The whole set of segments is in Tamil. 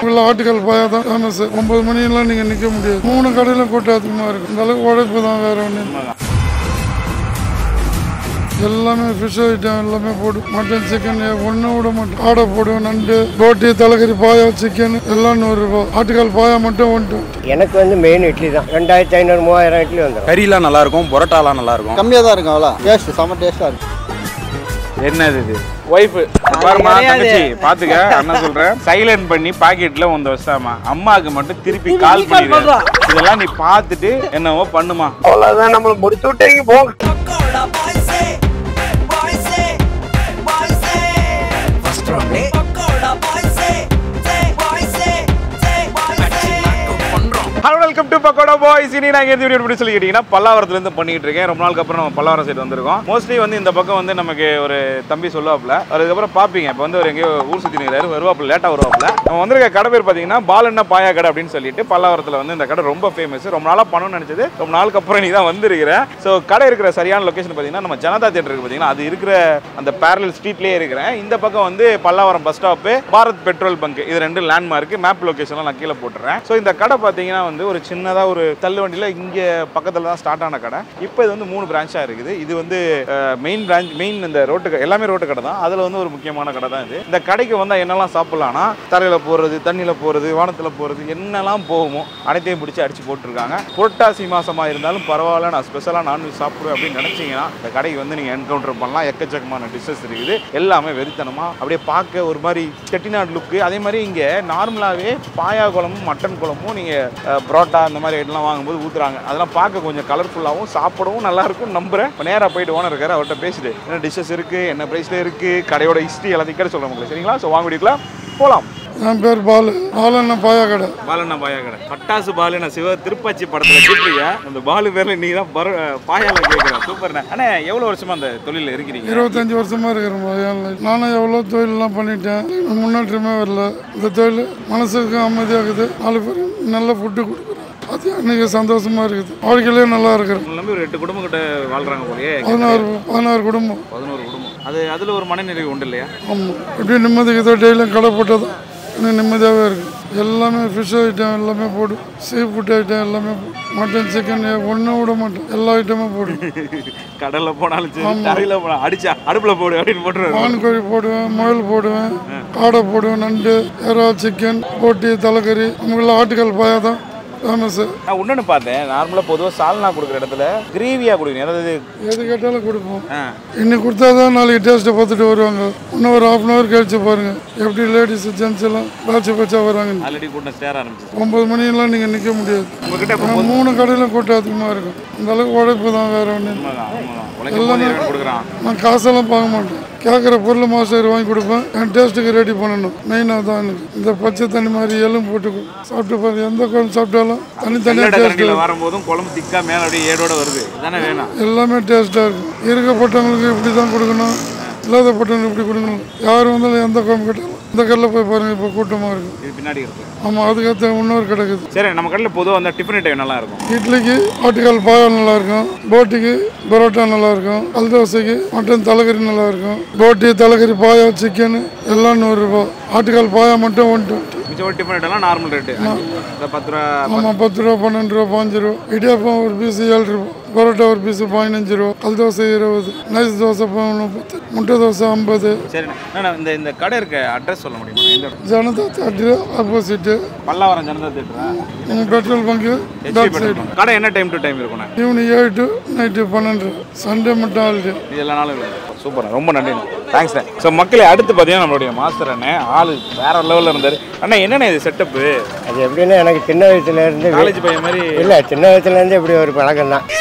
ஆட்டுக்கால் பாயா தான் ஃபேமஸ். 9 மணியெல்லாம் நீங்கள் நிற்க முடியாது. 3 கடையிலும் கூட்டம் அதிகமாக இருக்கும். இந்த அளவுக்கு உழைப்பு தான், வேற ஒன்று. எல்லாமே ஃபிஷ் ஐட்டம் எல்லாமே போடும். மட்டன் சிக்கன் ஒன்றும் விட மாட்டோம். ஆடை போடுவேன், நண்டு, ரோட்டி, தலைக்கறி, பாயா, சிக்கன் எல்லாம் 100 ரூபா. ஆட்டுக்கால் பாயா மட்டும் 120. எனக்கு வந்து மெயின் இட்லி தான். 2500 3000 இட்லி வந்துடும். கறியெல்லாம் நல்லா இருக்கும், பரோட்டாலாம் நல்லா இருக்கும். கம்மியாக தான் இருக்கும். அவ்வளோ டேஸ்ட் செம்ம டேஸ்ட்டாக இருக்கும். என்னது இது ஒய்ஃபு பாருமா தங்கச்சி பாத்துக்க என்ன சொல்றேன். சைலண்ட் பண்ணி பாக்கெட்ல வந்து வச்சாமா, அம்மாவுக்கு மட்டும் திருப்பி கால் பண்ணிடு. இதெல்லாம் நீ பாத்துட்டு என்னவோ பண்ணுமா. அவ்வளோதான், நம்மளை முடிச்சு விட்டீங்க போங்க. Hello welcome to Pakoda boys. இனி நான் எந்த வீடியோ எப்படி சொல்லி கேட்டீங்கன்னா பல்லாவரத்துலேருந்து பண்ணிட்டு இருக்கேன். ரொம்ப நாளுக்கு அப்புறம் நம்ம பல்லாவரம் சைடு வந்திருக்கோம். மோஸ்ட்லி வந்து இந்த பக்கம் வந்து நமக்கு ஒரு தம்பி சொல்லுவாப்புல, அதுக்கப்புறம் பார்ப்பீங்க. இப்போ வந்து ஒரு எங்கேயோ ஊர் சுற்றி நிற்கிறாரு, வருவாப்புல, லேட்டாக வருவாப்புல. நம்ம வந்திருக்க கடை பேர் பார்த்தீங்கன்னா பாலண்ணா பாயா கடை அப்படின்னு சொல்லிட்டு பல்லாவரத்தில் வந்து இந்த கடை ரொம்ப ஃபேமஸ். ரொம்ப நாளாக பண்ணணும்னு நினச்சது, ரொம்ப நாளுக்கு அப்புறம் நீ தான் வந்திருக்கிறேன். ஸோ கடை இருக்கிற சரியான லொக்கேஷன் பார்த்தீங்கன்னா நம்ம ஜனதா தியேட்டர் இருக்கு பார்த்தீங்கன்னா, அது இருக்கிற அந்த பேரலல் ஸ்ட்ரீட்லேயே இருக்கிறேன். இந்த பக்கம் வந்து Pallavaram bus stop, Bharat petrol bunk, இது 2 லேண்ட்மார்க். மேப் லொக்கேஷன்லாம் நான் கீழே போட்டுறேன். ஸோ இந்த கடை பார்த்தீங்கன்னா வந்து ஒரு சின்னதாக ஒரு தள்ளு வண்டியில் இங்கே பக்கத்தில் தான் ஸ்டார்ட் ஆன கடை. இப்போ இது வந்து 3 பிரான்ச்சாக இருக்குது. இது வந்து மெயின் பிரான்ச், மெயின் இந்த ரோட்டு எல்லாமே ரோட்டு கடை தான். அதில் வந்து ஒரு முக்கியமான கடை தான் இது. இந்த கடைக்கு வந்தால் என்னெல்லாம் சாப்பிட்லான்னா, தரையில் போகிறது, தண்ணியில் போகிறது, வானத்தில் போகிறது, என்னெல்லாம் போகுமோ அனைத்தையும் பிடிச்சி அடித்து போட்டிருக்காங்க. புரட்டாசி மாதமாக இருந்தாலும் பரவாயில்ல, நான் ஸ்பெஷலாக நான்வெஜ் சாப்பிடுவேன் அப்படின்னு நினச்சிங்கன்னா இந்த கடைக்கு வந்து நீங்கள் என்கவுண்டர் பண்ணலாம். எக்கச்சக்கமான டிஷ்ஷஸ் இருக்குது. எல்லாமே வெறித்தனமாக அப்படியே பார்க்க ஒரு மாதிரி செட்டிநாடு லுக்கு. அதே மாதிரி இங்கே நார்மலாகவே பாயா குழம்பும் மட்டன் குழம்பும் நீங்கள் புரோட்டா இந்த மாதிரி ஐட்டம்லாம் வாங்கும்போது ஊற்றுறாங்க. அதெல்லாம் பார்க்க கொஞ்சம் கலர்ஃபுல்லாகவும் சாப்பிடவும் நல்லாயிருக்கும் நம்புகிறேன். இப்போ நேராக போயிட்டு ஓனர் இருக்காரு, அவர்கிட்ட பேசிட்டு என்ன டிஷ்ஷஸ் இருக்குது, என்ன ப்ரைஸில் இருக்குது, கடையோட ஹிஸ்ட்ரி எல்லாத்தையும் கடை சொல்கிறேன் உங்களுக்கு. சரிங்களா? ஸோ வாங்க வீட்டுக்குலாம் போகலாம். என் பேர் பாலு, பாலண்ணா பாயா கடை. பாலண்ணா பாயா கடை. பட்டாசு பாலு நான் சிவ திருப்பாச்சி படத்தில் கேட்பீங்க. அந்த பாலு பேரில் நீ தான் பாயால கேட்குறேன். சூப்பர்ண்ணே. ஆனால் எவ்வளோ வருஷமா அந்த தொழிலில் இருக்கிறீங்க? 25 வருஷமா இருக்கிறேன். நானும் எவ்வளோ தொழிலெலாம் பண்ணிட்டேன், முன்னேற்றமே வரல. இந்த தொழில் மனசுக்கு அமைதியாகுது. 4 பேர் நல்ல ஃபுட்டு கொடுக்குறேன், அது அன்றைக்கி சந்தோஷமாக இருக்குது. வாழ்க்கையிலே நல்லா இருக்கிறேன். நம்பி ஒரு 8 குடும்பம் கிட்ட வாழ்கிறாங்க போலயே. 16 குடும்பம். 11 குடும்பம். அதில் ஒரு மனநிறைவு உண்டு இல்லையா? ஆமாம். எப்படி நிம்மதிக்கு டெய்லியும் கடை போட்டது எனக்கு நிம்மதியாகவே இருக்குது. எல்லாமே ஃபிஷ் ஐட்டம் எல்லாமே போடும். சீ ஃபுட் ஐட்டம் எல்லாமே போடும். மட்டன் சிக்கன் ஒன்றும் விட மாட்டோம். எல்லா ஐட்டமும் போடும். கடலில் போனாலும் சரி, தரையில் போனாலும் அடிச்சா அடுப்பில் போடு அப்படின்னு போட்டுருவேன். வான்கோழி போடுவேன், முயல் போடுவேன், காடை போடுவேன், நண்டு, இறால், சிக்கன், போட்டி, தலைக்கறி. நம்மள ஆட்டுக்கால் பாயா தான் ஃபேமஸ். நான் ஒன்று பார்த்தேன், நார்மலாக பொதுவாக சால்னா கொடுக்குற இடத்துல கிரேவியாக கொடுக்குறீங்க. அதாவது எது கேட்டாலும் கொடுப்போம். இன்னைக்கு கொடுத்தா தான் நாளைக்கு டேஸ்ட்டை பார்த்துட்டு வருவாங்க. இன்னும் ஒரு 1/2 hour கழிச்சு பாருங்க எப்படி லேடிஸ் ஜென்ஸ் எல்லாம் பேட்ச பேட்சா வராங்க. ஆல்ரெடி கூட்டம் சேர ஆரம்பிச்சு. 9 மணியெல்லாம் நீங்கள் நிற்க முடியாது. உங்ககிட்ட 3 கடையிலும் கூட்டம் அதிகமாக இருக்கும். இந்த அளவுக்கு உழைப்பு தான், வேற ஒன்று. எல்லாமே கொடுக்குறான். நான் காசெல்லாம் பார்க்க மாட்டேன். கேட்குற பொருள் மாஸ்டர் வாங்கி கொடுப்பேன். என் டேஸ்ட்டுக்கு ரெடி பண்ணணும். மெயினாக தான் எனக்கு இந்த பச்சை தண்ணி மாதிரி எலும் போட்டு சாப்பிட்டு பாருங்க. எந்த குழம்பு சாப்பிட்டாலும் தனித்தனியாக டேஸ்ட் வரும்போதும் குழம்பு திக்கா மேலே அப்படியே ஏடோட வருது. தானே வேணும். எல்லாமே டேஸ்ட்டாக இருக்கும். இருக்கப்பட்டவங்களுக்கு இப்படி தான் கொடுக்கணும், இல்லாதப்பட்டவங்களுக்கு இப்படி கொடுக்கணும். யார் வந்தாலும் எந்த குழம்பு கேட்டாலும் இந்த கடையில் போய் பாருங்கள். இப்போ கூட்டமாக இருக்கும். இது பின்னாடி இருக்கு. ஆமாம், அதுக்கேற்ற இன்னொரு கிடக்குது. சரி, நம்ம கடையில் பொதுவாக அந்த டிஃபன் ஐட்டம் நல்லா இருக்கும். இட்லிக்கு ஆட்டுக்கால் பாயா நல்லாயிருக்கும். போட்டிக்கு பரோட்டா நல்லாயிருக்கும். கல் தோசைக்கு மட்டன் தலைக்கறி நல்லாயிருக்கும். போட்டி, தலைக்கறி, பாயா, சிக்கன் எல்லாம் 100 ரூபா. ஆட்டுக்கால் பாயா மட்டும் 120. மிச்சம் டிஃபன் ஐட்டம்லாம் நார்மல் ரேட்டு. 10 ரூபா. ஆமாம், 10 ரூபா, 12 ரூபா, 5 ரூபா. இடியாப்பம் ஒரு பீஸ் 7 ரூபா. பரோட்டா ஒரு பீஸ் 15 ரூபா. கல் தோசை 20. நைஸ் தோசை 30. முட்டை தோசை 50. சரி, இந்த கடை இருக்க அட்ரஸ் சொல்ல முடியுமா? Janata theatre opposite, Pallavaram Janata theatre, petrol bunk back side. கடை என்ன டைம் டு டைம் இருக்கும்? Evening 7 to night 12. சண்டே மட்டும் ஹாலிடே. இது எல்லா நாளும் சூப்பர். ரொம்ப நன்றி. தேங்க்ஸ். ஸோ மக்களே, அடுத்து பார்த்தீங்கன்னா நம்மளுடைய மாஸ்டர் அண்ணே ஆள் வேற லெவலில் இருந்தார். அண்ணா என்னண்ணே இது செட்டப்பு? அது எப்படின்னா, எனக்கு சின்ன வயசுலேருந்து காலேஜ் பையன் மாதிரி இல்லை, சின்ன வயசுலேருந்து இப்படி ஒரு பழக்கம் தான்.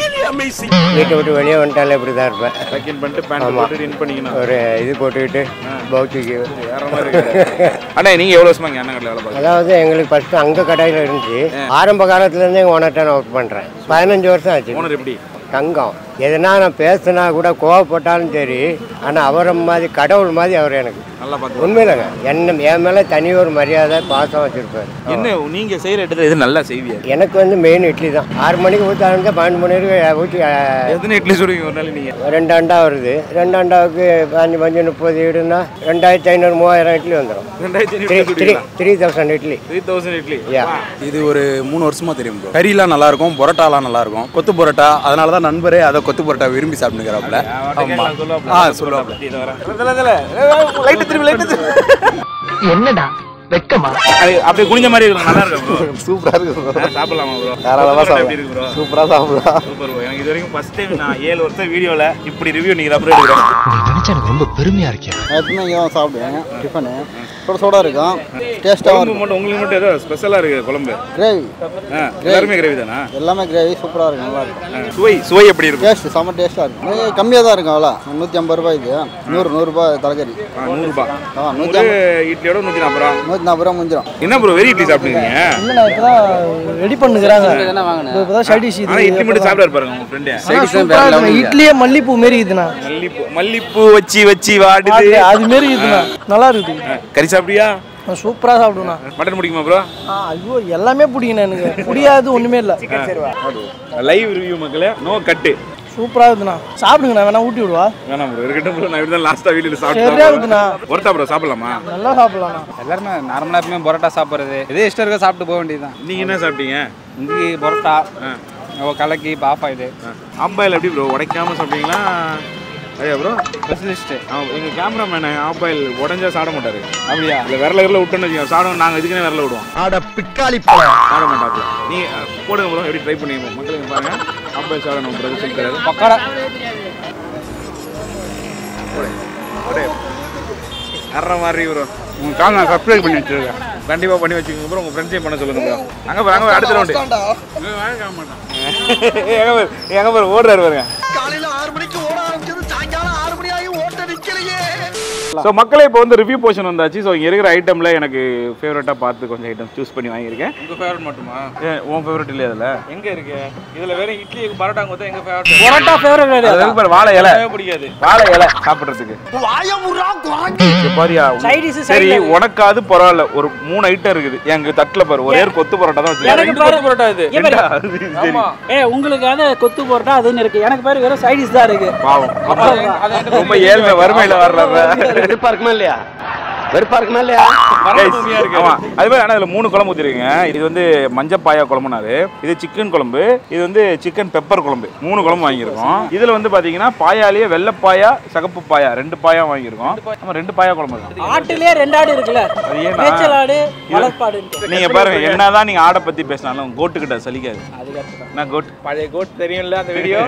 வீட்டை விட்டு வெளியே வந்துட்டாலே இப்படி தான் இருப்பேன். செகண்ட் பண்ணிட்டு பேண்ட் போட்டு இன் பண்ணிக்கணும். ஒரு இது போட்டுக்கிட்டு பௌத்திக்கு வேற மாதிரி. அண்ணா நீங்கள் எவ்வளோ வருஷமா இங்கே அண்ணன் கடையில் வேலை பார்க்குறீங்க? அதாவது எங்களுக்கு ஃபஸ்ட்டு அங்கே கடையில் இருந்துச்சு. ஆரம்ப காலத்துலேருந்தே ஓனர்கிட்ட நான் ஒர்க் பண்ணுறேன். 15 வருஷம் ஆச்சு. ஓனர் எப்படி? தங்கம். எதனா நான் பேசினா கூட கோவப்பட்டாலும் சரி, ஆனால் அவரை மாதிரி கடவுள் மாதிரி அவர் எனக்கு நல்லா பார்த்து உண்மையிலங்க. என் மேலே தனி ஒரு மரியாதை பாசம் வச்சுருப்பார். என்ன நீங்கள் செய்கிற இடத்துல எது நல்லா செய்வியா? எனக்கு வந்து மெயின் இட்லி தான். 6 மணிக்கு ஊற்ற ஆரம்பிச்சா 12 மணி வரைக்கும் ஊற்றி எத்தனை இட்லி சுடுவீங்க ஒரு நாள் நீங்கள்? 2 அண்டா வருது. 2 அண்டாவுக்கு 5 30 வீடுன்னா 2500 3000 இட்லி வந்துடும். 3000 இட்லி. 3000 இட்லி. இது ஒரு 3 வருஷமா தெரியும் ப்ரோ. கறிலாம் நல்லா இருக்கும், பரோட்டாலாம் நல்லா இருக்கும். கொத்து பரோட்டா, அதனால தான் நண்பரே அதை கொத்து பரோட்டா விரும்பி சாப்பிட்டுக்கிறாப்புல. சொல்லுவாப்புல. என்னடா வெக்கமா? அப்படியே குனிஞ்ச மாதிரி இருக்கும். நல்லா இருக்கும். சூப்பராக இருக்கு. சாப்பிடலாமா ப்ரோ? தாராளமாக எப்படி இருக்கு ப்ரோ? சூப்பராக சாப்பிடலாம். Super bro. எனக்கு இது வரைக்கும் ஃபர்ஸ்ட் டைம் நான் 7 வருஷம் வீடியோவில் இப்படி ரிவ்யூ நீங்கள் அப்புறம் எடுக்கிறேன். நினைச்சா எனக்கு ரொம்ப பெருமையா இருக்கேன். எப்பவுமே இங்கே தான் சாப்பிடுவேன். டிஃபனு சூடாக இருக்கும், டேஸ்ட்டாகவும் இருக்கும். மட்டும் உங்களுக்கு மட்டும் ஏதோ ஸ்பெஷலாக இருக்குது குழம்பு? கிரேவி. எல்லாருமே கிரேவி தானா? எல்லாமே கிரேவி சூப்பராக இருக்கும், நல்லா இருக்கும். சுவை எப்படி இருக்கும்? டேஸ்ட் செம்ம டேஸ்ட்டாக இருக்கும். கம்மியாக தான் இருக்கும். அவ்வளோ 150 ரூபாய் இது. 100 ரூபாய் தலைக்கறி. 100 ரூபாய். 150 இட்லியோட 140 ரூபா. 140 ரூபா முடிஞ்சிடும். என்ன ப்ரோ வெரி இட்லி சாப்பிடுங்க? இல்லைண்ணா இப்போதான் ரெடி பண்ணுறாங்க. இப்போதான் சைடிஷ் இது. ஆனால் இட்லி மட்டும் சாப்பிடாரு பாருங்க உங்கள் ஃப்ரெண்டு. இட்லியே மல்லிப்பூ மாரி இருக்குதுண்ணா. மல்லிப்பூ வச்சு வாடுது அது மாரி இருக்குதுண்ணா. நல்லா இருக்குது. கறி சாப்பிடுறியா? சூப்பராக சாப்பிடுவேண்ணா. மட்டன் பிடிக்குமா ப்ரோ? ஐயோ எல்லாமே பிடிக்குண்ணா. எனக்கு பிடிக்காது ஒன்றுமே இல்லை. லைவ் ரிவ்யூ மக்களே, நோ கட்டு. சூப்பராக இருக்குதுண்ணா. சாப்பிடுங்கண்ணா. வேணா ஊட்டி விடுவா? வேணாம் ப்ரோ, இருக்கட்டும் ப்ரோ. நான் இப்படி தான் லாஸ்ட்டாக வீட்டில் சரியா சாப்பிட்டு இருக்குதுண்ணா. ஒருத்தா ப்ரோ சாப்பிடலாமா? நல்லா சாப்பிடலாண்ணா. எல்லாருமே நார்மலாக எப்பவுமே பரோட்டா சாப்பிட்றது, இதே இஷ்டம் இருக்க சாப்பிட்டு போக வேண்டியது தான். நீங்கள் என்ன சாப்பிட்டீங்க? இங்கே பரோட்டா, கலக்கி, பாப்பா. இது ஆப்பாயில் எப்படி ப்ரோ உடைக்காமல் சாப்பிட்டீங்களா? ஐயா ப்ரோ ஸ்பெஷலிஸ்ட்டு. எங்கள் கேமராமேனு ஆப்பாயில் உடஞ்சா சாப்பிட மாட்டார். அப்படியா? இல்லை விரல விட்டுன்னு வச்சுக்கோங்க சாப்பிடுவோம். நாங்கள் இதுக்குன்னே விரல விடுவோம். சாப்பிட மாட்டாப்புல. நீ போடுங்க ப்ரோ, எப்படி ட்ரை பண்ணிங்க மக்களுக்கு பாருங்கள். ஆப்பாயில் சாப்பிடணும் ப்ரோ சொல்லிக்கிறாரு. பக்கோடா அற மாதிரி ப்ரோ. உங்கள் கால் நான் சப்ஸ்கிரைப் பண்ணி வச்சுருக்கேன். கண்டிப்பாக பண்ணி வச்சுக்கோங்க ப்ரோ. உங்கள் ஃப்ரெண்ட்ஸையும் பண்ண சொல்லுங்க ப்ரோ. அங்கே பாருங்க அடுத்த ரவுண்டு எங்கே பாரு ஓடுறாரு பாருங்க. காலையில 6 மணிக்கு ஓட ஆரம்பிச்சது சாயங்காலம் 6 மணி ஆகி ஓட்ட நிக்கலையே. ஸோ மக்களே இப்போ வந்து ரிவ்யூ போர்ஷன் வந்தாச்சு. ஸோ இங்கே இருக்கிற ஐட்டமில் எனக்கு ஃபேவரட்டாக பார்த்து கொஞ்சம் ஐட்டம் சூஸ் பண்ணி வாங்கியிருக்கேன். உங்கள் ஃபேவரட் மட்டுமா? உன் ஃபேவரட் இல்லையா? அதில் எங்கே இருக்கு? இதில் வேற இட்லி பரோட்டாங்க பார்த்தா எங்கள் ஃபேவரட். பரோட்டா ஃபேவரட் கிடையாது. வாழை இலை பிடிக்காது. வாழை இலை சாப்பிட்றதுக்கு பாரியா. சரி உனக்காவது பரவாயில்ல. ஒரு 3 ஐட்டம் இருக்குது எங்க தட்டில் பாரு. ஒரே கொத்து பரோட்டா தான் வச்சு பரோட்டா இது. உங்களுக்கு கொத்து போறா அதுன்னு இருக்கு. எனக்கு பேரு வெறும் சைடிஸ் தான் இருக்கு. பாவம் ரொம்ப ஏழ்மை வறுமையில வர்றாங்க. வெறுப்பா இருக்குமா இல்லையா? வெறுப்பா இருக்குமா இல்லையா? ஆமா அது மாதிரி. ஆனால் இதில் 3 குழம்பு ஊற்றிருக்கீங்க. இது வந்து மஞ்சப்பாயா குழம்புனாரு, இது சிக்கன் குழம்பு, இது வந்து சிக்கன் பெப்பர் குழம்பு. 3 குழம்பு வாங்கியிருக்கோம். இதில் வந்து பார்த்தீங்கன்னா பாயாலேயே வெள்ளைப்பாயா சகப்பு பாயா 2 பாயா வாங்கியிருக்கோம். நம்ம 2 பாயா குழம்பு தான். ஆட்டுலயே 2 ஆடு இருக்குல்ல, மேய்ச்சல் ஆடு வளர்ப்பாடு. நீங்க பாருங்க என்னதான் நீங்க ஆடை பத்தி பேசினாலும் கோட்டு கிட்ட சலிக்காது. நான் கோட் பழைய கோட் தெரியும்ல அந்த வீடியோ.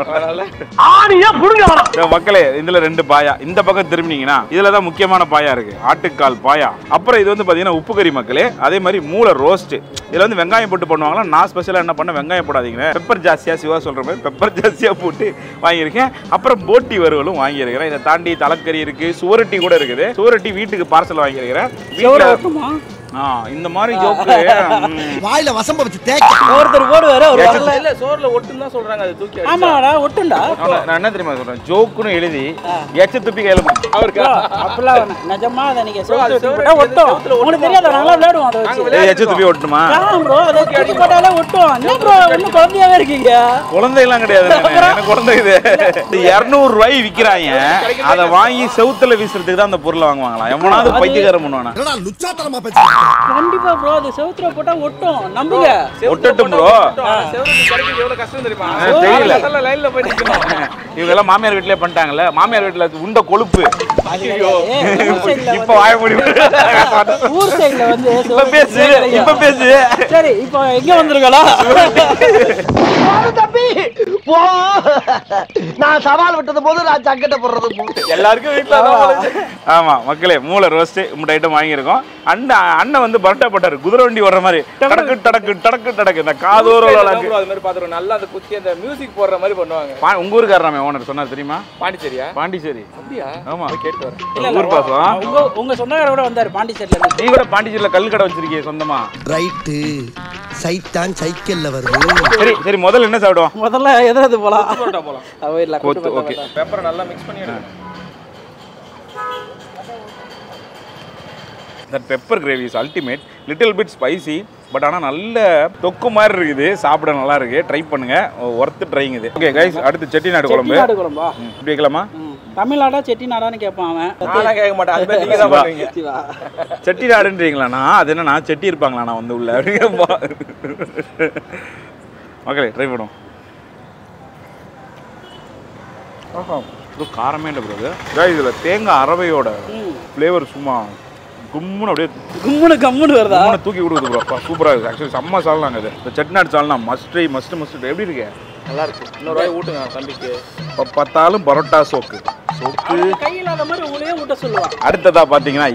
மக்களே இதுல 2 பாயா. இந்த பக்கம் திரும்பினீங்கன்னா இதுல தான் முக்கியமான பாயா இருக்கு, ஆட்டுக்கால் பாயா. அப்புறம் இது வந்து பாத்தீங்கன்னா உப்பு கறி மக்களே. அதே மாதிரி மூளை ரோஸ்ட். இதுல வந்து வெங்காயம் போட்டு பண்ணுவாங்களா. நான் ஸ்பெஷலா என்ன பண்ண, வெங்காயம் போடாதீங்க, பெப்பர் ஜாஸ்தியா, சிவா சொல்ற மாதிரி பெப்பர் ஜாஸ்தியா போட்டு வாங்கியிருக்கேன். அப்புறம் போட்டி வறுவலும் வாங்கியிருக்கிறேன். இதை தாண்டி தலைக்கறி இருக்கு, சுவரட்டி கூட இருக்குது. சுவரட்டி வீட்டுக்கு பார்சல் வாங்கியிருக்கிறேன். இந்த மாதிரி ஜோக்கு வாயில வசம்ப வச்சு தேக்க ஒருத்தர் போடுவாரு. ஒரு இல்ல சோறுல ஒட்டுன்னு தான் சொல்றாங்க. அது தூக்கி ஆமாடா ஒட்டுண்டா. நான் என்ன தெரியுமா சொல்றேன், ஜோக்குன்னு எழுதி எச்ச துப்பி கையில அவருக்கு அப்பலாம் நிஜமா அத நீங்க போட்டா ஒட்டும். உங்களுக்கு தெரியாத நாங்களா விளையாடுவோம் அத வச்சு. எச்ச துப்பி ஒட்டுமா? ஆமா ப்ரோ, அத தூக்கி போட்டாலே ஒட்டும். என்ன ப்ரோ இன்னும் குழந்தையாவே இருக்கீங்க? குழந்தை எல்லாம் கிடையாது. எனக்கு குழந்தை இது 200 ரூபாய் விக்கிறாங்க. அத வாங்கி செவுத்துல வீசுறதுக்கு தான் அந்த பொருளை வாங்குவாங்களா? எவனாவது பைத்தியக்காரன் பண்ணுவானா? என்னடா லுச்சாத்தனமா பேசுற? கண்டிப்பா ப்ரோ, அது செவுத்துல போட்டா ஒட்டும். நம்புங்க. ஒட்டட்டும் ப்ரோ. செவருக்கு கிடைக்கிறது எவ்வளவு கஷ்டம் தெரியுமா? தெரியல. அதெல்லாம் லைன்ல போய் நிக்கணும். இவங்க எல்லாம் மாமியார் வீட்லயே பண்ணிட்டாங்கல்ல. மாமியார் வீட்டுல உண்ட கொழுப்பு. இப்ப வாய முடியும். ஊர் சைடுல வந்து இப்ப பேசு. சரி இப்போ எங்க வந்திருக்கலா? தம்பி போ. நான் சவால் விட்டது போது நான் சக்கட்ட போடுறது எல்லாருக்கும் வீட்டுல. ஆமா மக்களே, மூளை ரோஸ்ட் 3 ஐட்டம் வாங்கியிருக்கோம். அண்ணன் வந்து பரோட்டா போட்டாரு, குதிரை வண்டி வர்ற மாதிரி டடக்கு டடக்கு டடக்கு டடக்கு. இந்த காதோர அது மாதிரி பாத்துறோம். நல்லா அந்த குத்தி அந்த மியூசிக் போடுற மாதிரி பண்ணுவாங்க. உங்க ஊருக்காரமே ஓனர் சொன்னார் தெரியுமா? பாண்டிச்சேரியா? பாண்டிச்சேரி. அப்படியா? ஆமா கேட்டு வரேன். ஊர் பாசம். உங்க சொந்தக்கார கூட வந்தாரு பாண்டிச்சேரியில. நீ கூட பாண்டிச்சேரியில கல் கடை வச்சிருக்கீங்க சொந்தமா? ரைட்டு சைத்தான் சைக்கிள்ல வருது. சரி சரி முதல்ல என்ன சாப்பிடுவோம்? முதல்ல எதாவது போலாம் கொத்து. ஓகே பெப்பரை நல்லா மிக்ஸ் பண்ணி எடுக்கணும். That pepper gravy is ultimate. Little bit spicy, but ஆனால் நல்ல தொக்கு மாதிரி இருக்குது. சாப்பிட நல்லா இருக்கு. ட்ரை பண்ணுங்க, ஒர்த்து ட்ரைங் இது. ஓகே கைஸ், அடுத்து செட்டிநாடு குழம்பு. செட்டிநாடு குழம்பா இப்படி வைக்கலாமா? தமிழ்நாடா செட்டிநாடான்னு கேட்பான் அவன். நானும் கேட்க மாட்டேன், அது நீங்க தான் பண்ணுவீங்க. செட்டிநாடுன்றீங்களாண்ணா? அது என்னண்ணா செட்டி இருப்பாங்களா நான் வந்து உள்ள? ஓகே ட்ரை பண்ணுவோம். காரமே இல்லை ப்ரோ. இதில் தேங்காய் அரவையோட ஃப்ளேவர் சும்மா கும்முன்னு அப்படியே கம்முன்னு வருதா? தூக்கி கொடுக்குது ப்ரோ. சூப்பராக இருக்குது. ஆக்சுவலி செம்ம சால்னாங்க இது. இந்த செட்டிநாடு சால்னா மஸ்ட் எப்படி இருக்கு? நல்லா இருக்கு. இன்னொரு ரூபாய் ஊட்டுங்க தம்பிக்கு. இப்போ பார்த்தாலும் பரோட்டா சோக்கு கையில்லாத மாதிரி உங்களையே ஊட்ட சொல்லுவான். அடுத்ததா பார்த்தீங்கன்னா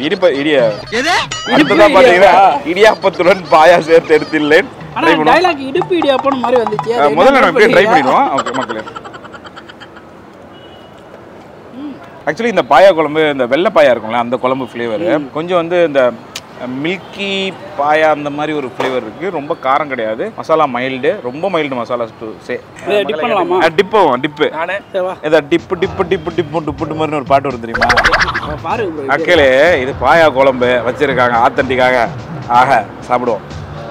இடியாப்பத்துடன் பாயா சேர்த்து எடுத்துள்ளேன். டயலாக் இடுப்பு இடியாப்பம் மாதிரி வந்துச்சு. முதல்ல நம்ம அப்படியே ட்ரை பண்ணிடுவோம். ஓகே மக்களே, ஆக்சுவலி இந்த பாயா குழம்பு, இந்த வெள்ளை பாயா இருக்கும்ல அந்த குழம்பு ஃப்ளேவர் கொஞ்சம் வந்து இந்த மில்கி பாயா அந்த மாதிரி ஒரு ஃப்ளேவர் இருக்கு. ரொம்ப காரம் கிடையாது. மசாலா மைல்டு, ரொம்ப மைல்டு மசாலா டு சே. டிப்பு இதை டிப்பு டிப்பு டிப்பு டிப்பு டிப்பு மாதிரி ஒரு பாட்டு வரும் தெரியுமா? அக்கலே இது பாயா குழம்பு வச்சிருக்காங்க ஆத்தன்டிக்காக. ஆக சாப்பிடுவோம்.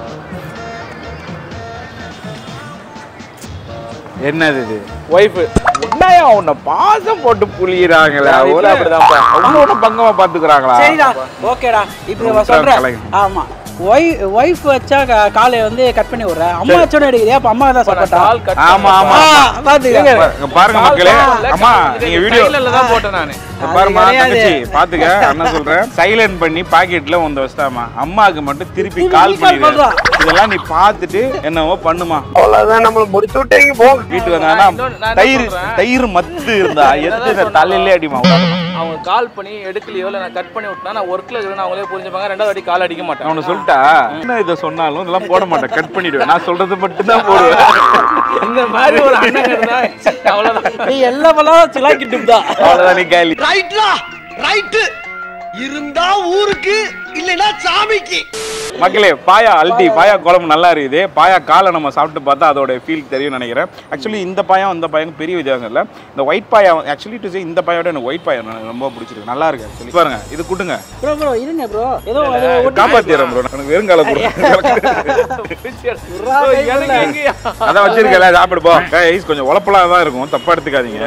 என்னது இது? ஒய்ஃபு உன்னையா உன்னை பாசம் போட்டு புளியிறாங்களா? ஒரு அப்படிதான் அவ்வளோ பங்கமா பாத்துக்கிறாங்களா? சரிடா, ஓகேடா. இப்போ சொல்றேன். ஆமா, ஒய்ஃப் வச்சா காலை வந்து கட் பண்ணி விடுறேன். அம்மா வச்சோட எடுக்குது. அப்ப அம்மா தான் சாப்பிட்டா. ஆமா ஆமா பாத்துக்க பாருங்க மக்களே. அம்மா நீங்க வீடியோல தான் போட்டேன் நானு. பாருமா தங்கச்சி பாத்துக்க, என்ன சொல்றேன், சைலண்ட் பண்ணி பாக்கெட்ல வந்து வச்சிட்டாமா. அம்மாக்கு மட்டும் திருப்பி கால் பண்ணிடுறா. இதெல்லாம் நீ பாத்துட்டு என்னவோ பண்ணுமா. அவ்வளவுதான், நம்மள முடிச்சு விட்டீங்க போ. வீட்டுக்கு வந்தாங்கன்னா தயிர் மத்து இருந்தா எடுத்து தலையிலே அடிமா. அவங்க கால் பண்ணி எடுக்கலையோ இல்லை நான் கட் பண்ணி விட்டா நான் ஒர்க்ல இருக்கிறேன்னு அவங்களே புரிஞ்சுப்பாங்க. ரெண்டாவது வாட்டி கால் அடிக்க மாட்டேன். அவனை சொல்லிட்டா என்ன இதை சொன்னாலும் இதெல்லாம் போட மாட்டேன், கட் பண்ணிடுவேன். நான் சொல்றது மட்டும் தான் போடுவேன். இந்த மாதிரி ஒரு அண்ணன் இருந்தா அவ்வளவுதான். நீ எல்லாம் சிலாக்கிட்டு தான். அவ்வளவுதான், நீ கேலி. ரைட்லா ரைட் இருந்தா ஊருக்கு இல்லனா சாமிக்கு. மக்களே, பாயா அல்டி பாயா குழம்பு நல்லா இருக்குது. பாயா காலை நம்ம சாப்பிட்டு பார்த்தா அதோட ஃபீல் தெரியும் நினைக்கிறேன். ஆக்சுவலி இந்த பாயம் அந்த பாயம் பெரிய வித்தியாசம் இல்லை. இந்த white paya actually to say இந்த பாயோட எனக்கு ஒயிட் பாயா எனக்கு ரொம்ப பிடிச்சிருக்கு. நல்லா இருக்கு ஆக்சுவலி. பாருங்க இது குடுங்க ப்ரோ இருங்க ப்ரோ, ஏதோ காப்பாத்திடுறேன் ப்ரோ. எனக்கு வெறுங்கால போடு. அதான் வச்சிருக்கல, சாப்பிடு போ. கைஸ் கொஞ்சம் உழப்பலா தான் இருக்கும், தப்பா எடுத்துக்காதீங்க.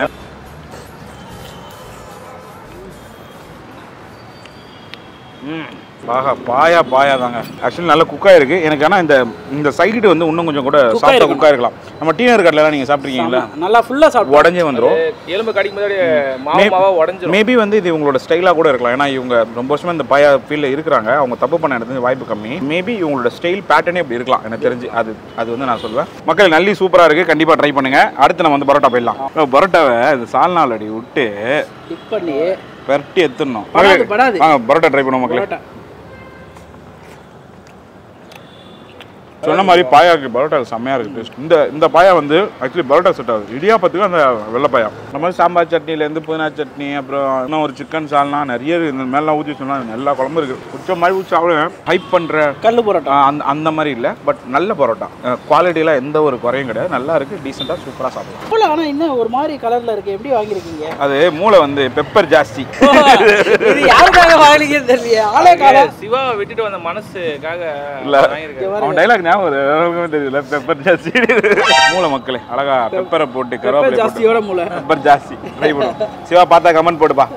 பாயா தாங்க. ஆக்சுவலி நல்லா குக் ஆயிருக்கு எனக்கு. ஆனால் இந்த சைடு வந்து இன்னும் கொஞ்சம் கூட சாஃப்டா குக் ஆயிருக்கலாம். நம்ம டீனர் கடையில நீங்க சாப்பிட்ருக்கீங்களா? நல்லா ஃபுல்லா சாப்பிட்டு உடஞ்சே வந்துடும். எலும்பு கடிக்கும் போது மாவாவா உடஞ்சிரும். மேபி வந்து இது உங்களோட ஸ்டைலா கூட இருக்கலாம். ஏன்னா இவங்க ரொம்ப வருஷமா இந்த பாயா ஃபீல்ட்ல இருக்கிறாங்க. அவங்க தப்பு பண்ண இடத்துல வாய்ப்பு கம்மி. மேபி இவங்களோட ஸ்டைல் பேட்டர்னே இப்படி இருக்கலாம் எனக்கு தெரிஞ்சு. அது வந்து நான் சொல்லுவேன். மக்கள் நல்லி சூப்பரா இருக்கு, கண்டிப்பா ட்ரை பண்ணுங்க. அடுத்து நம்ம வந்து பரோட்டா போயிடலாம். பரோட்டாவை இந்த சால்னால அடி விட்டு டிப் பண்ணி பெரட்டி எடுத்துடணும். படாது. பரோட்டா ட்ரை பண்ணுவோம் மக்களே. சொன்ன மாதிரி பாயாக்கு பரோட்டா செம்மையா இருக்கு. இந்த பாயா வந்து ஆக்சுவலி பரோட்டா செட் ஆகுது. இடியாப்பத்துக்கு அந்த வெள்ளை பாயா. நம்ம சாம்பார் சட்னிலேருந்து புதினா சட்னி, அப்புறம் இன்னும் ஒரு சிக்கன் சால்னா நிறைய இந்த மேலாம் ஊற்றி சொன்னா எல்லா குழம்பு இருக்கு. குச்ச மாதிரி ஊற்றி சாப்பிடுவேன். ஹைப் பண்ற கல்லு பரோட்டா அந்த மாதிரி இல்லை, பட் நல்ல பரோட்டா. குவாலிட்டிலாம் எந்த ஒரு குறையும் கிடையாது. நல்லா இருக்கு, டீசெண்டாக சூப்பராக சாப்பிடலாம். ஆனால் இன்னும் ஒரு மாதிரி கலர்ல இருக்கு. எப்படி வாங்கியிருக்கீங்க? அது மூளை வந்து பெப்பர் ஜாஸ்தி. இது யாருக்காக வாங்கிருக்கீங்க தெரியல. ஆளே கால சிவாவை விட்டுட்டு வந்த மனசுக்காக அவன் டைலாக் தெரியல. பெப்பர் ஜாஸ்தி மூளை மக்களே. அழகா பெப்பரை போட்டு கருவேப்பிலை ஜாஸ்தியோட மூளை பெப்பர் ஜாஸ்தி ட்ரை பண்ணுவோம். சிவா பார்த்தா கமெண்ட் போடுப்பா.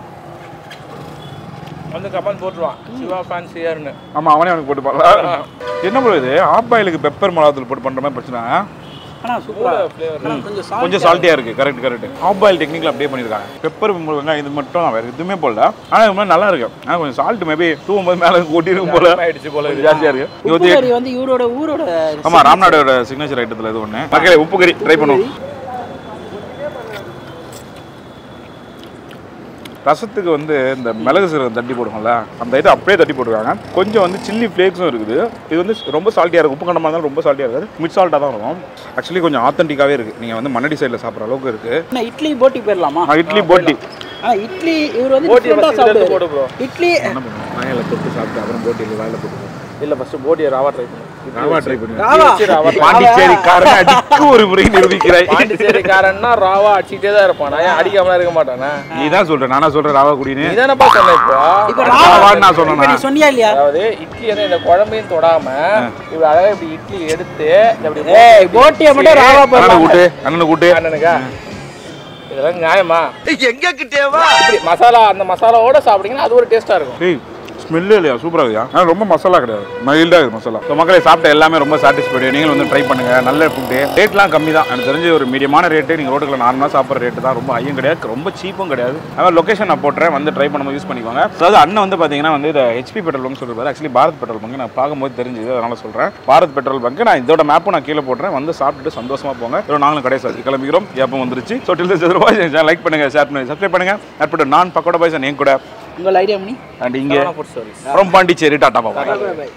வந்து கமெண்ட் போட்டுருவான் சிவா ஃபேன்ஸ் யாருன்னு. ஆமா அவனே அவனுக்கு போட்டுப்பாங்களா? என்ன ப்ரோ இது ஆப் பாயிலுக்கு பெப்பர் மிளகாத்தூள் போட்டு பண்ற மாதிரி பிரச்சனை. ஆனா சூப்பரா ஃப்ளேவர் கொஞ்சம் சால்ட்டியா இருக்கு. கரெக்ட் ஆப் பாயில் டெக்னிக்ல அப்படியே பண்ணிருக்காங்க. பெப்பர் வெங்காயம் இது மட்டும் வேற எதுவுமே போடல. ஆனா இது நல்லா இருக்கு. ஆனா கொஞ்சம் சால்ட் மேபி தூவும்போது மேல கொட்டி இருக்கும் போல ஆயிடுச்சு போல. ஜாஸ்தியா இருக்கு. உப்பு கறி வந்து ஊரோட ஆமா ராம்நாடோட சிக்னேச்சர் ஐட்டத்துல இது ஒண்ணு. மக்களே உப்பு கறி ட்ரை பண்ணுவோம். ரசத்துக்கு வந்து இந்த மிளகு சீரகம் தட்டி போடுவோம்ல, அந்த ஐட்டம் அப்படியே தட்டி போட்டுருக்காங்க. கொஞ்சம் வந்து சில்லி ஃப்ளேக்ஸும் இருக்குது. இது வந்து ரொம்ப சால்ட்டியாக இருக்குது. உப்பு கண்டமாக இருந்தாலும் ரொம்ப சால்ட்டியாக இருக்காது, மிட் சால்ட்டாக தான் இருக்கும். ஆக்சுவலி கொஞ்சம் ஆத்தென்டிக்காகவே இருக்குது. நீங்கள் வந்து மண்ணடி சைடில் சாப்பிட்ற அளவுக்கு இருக்குது. இட்லி போட்டி போயிடலாமா? இட்லி போட்டி. இட்லி இவர் வந்து டிஃபரெண்டா சாப்பிடுவாரு. இட்லி என்ன பண்ணுவோம், வாயில தொட்டு சாப்பிட்டு அப்புறம் போட்டியில் வாயில போட்டுருவோம். இல்லை ஃபஸ்ட்டு போட்டியை ராவா ட்ரை பண்ணுவோம். ராவா ட்ரை பண்ணுங்க. ராவா பாண்டிச்சேரிக்காரன் அடிக்கு ஒரு முறை நிரூபிக்கிறாய். பாண்டிச்சேரிக்காரன்னா ராவா அடிச்சுட்டே தான் இருப்பான். நான் அடிக்காம இருக்க மாட்டானா? நீ தான் சொல்ற, நானா சொல்றேன் ராவா குடின்னு. நீ தானப்பா சொன்ன இப்போ. ராவான்னு நான் சொன்னேன். நீ சொன்னியா இல்லையா? அதாவது இட்லி வந்து இந்த குழம்பையும் தொடாம இப்படி அழகா இப்படி இட்லி எடுத்து இப்படி போட்டியை மட்டும் ராவா அண்ணனை கூட்டு, அண்ணனை கூட்டு. அண்ணனுக்கா இதெல்லாம் நியாயமா? எங்க கிட்டேவா இப்படி மசாலா அந்த மசாலாவோட சாப்பிட்டீங்கன்னா அது ஒரு டேஸ்டா இருக்கும். ஏய் ஸ்மெல்லே இல்லையா? சூப்பராக இருக்குயா. ஆனால் ரொம்ப மசாலா கிடையாது, மைல்டாக இருக்குது மசாலா. ஸோ மக்களை சாப்பிட்ட எல்லாமே ரொம்ப சாட்டிஸ்ஃபைடு. நீங்களும் வந்து ட்ரை பண்ணுங்கள். நல்ல ஃபுட்டு, ரேட்லாம் கம்மி தான். எனக்கு தெரிஞ்ச ஒரு மீடியமான ரேட்டு. நீங்கள் ரோட்டுக்குள்ள நார்மலாக சாப்பிட்ற ரேட்டு தான். ரொம்ப ஹையும் கிடையாது, ரொம்ப சீப்பும் கிடையாது. அதனால் லொக்கேஷன் நான் போட்டுறேன், வந்து ட்ரை பண்ணும்போது யூஸ் பண்ணிக்கோங்க. அதாவது அண்ணன் வந்து பார்த்தீங்கன்னா வந்து இதை ஹெச்பி பெட்ரோல் பங்க் சொல்லிருப்பாரு. ஆக்சுவலி பாரத் பெட்ரோல் பங்க் நான் பார்க்கும்போது தெரிஞ்சுது, அதனால் சொல்கிறேன். பாரத் பெட்ரோல் பங்க் நான் இதோட மேப்பும் நான் கீழே போட்டுறேன். வந்து சாப்பிட்டுட்டு சந்தோஷமாக போங்க. நாங்களும் கடை சார் கிளம்பிக்கிறோம். ஏப்பம் வந்துருச்சு. ஸோ டில் பாய்ஸ் லைக் பண்ணுங்கள், ஷேர் பண்ணுங்கள், சப்ஸ்கிரைப் பண்ணுங்கள். நான் பக்கோடா பாய்ஸ் என் கூட உங்கள் ஐடியா பண்ணி அண்ட் இங்கே ஃப்ரம் பாண்டிச்சேரி. டாடா பாய்.